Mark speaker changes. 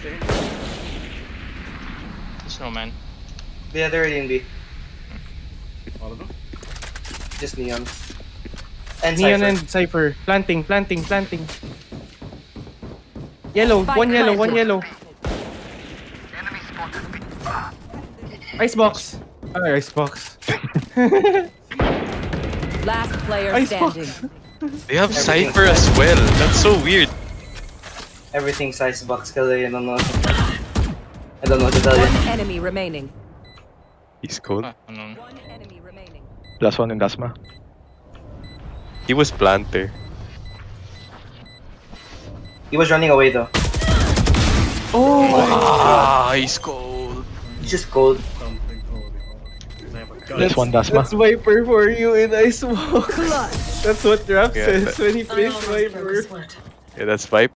Speaker 1: There's no man.
Speaker 2: Yeah, they're already in B.
Speaker 3: All of them?
Speaker 2: Just Neon. And
Speaker 4: Neon
Speaker 2: Cypher.
Speaker 4: and Cypher. Planting. Yellow. One yellow. Icebox. Icebox.
Speaker 5: Last player standing.
Speaker 1: They have Cypher as well. That's so weird.
Speaker 2: Everything's Icebox kasi I don't know. I don't know what to tell you.
Speaker 5: One enemy remaining.
Speaker 6: He's cold.
Speaker 5: One enemy remaining.
Speaker 6: Last one in Dasma.
Speaker 1: He was planter.
Speaker 2: He was running away though.
Speaker 1: Oh, he's cold.
Speaker 2: He's just cold.
Speaker 3: Something cold.
Speaker 6: That's one Dasma.
Speaker 4: That's Viper for you in Icebox. That's what Rap
Speaker 1: Yeah,
Speaker 4: says when he plays Viper.
Speaker 1: Yeah, that's Viper.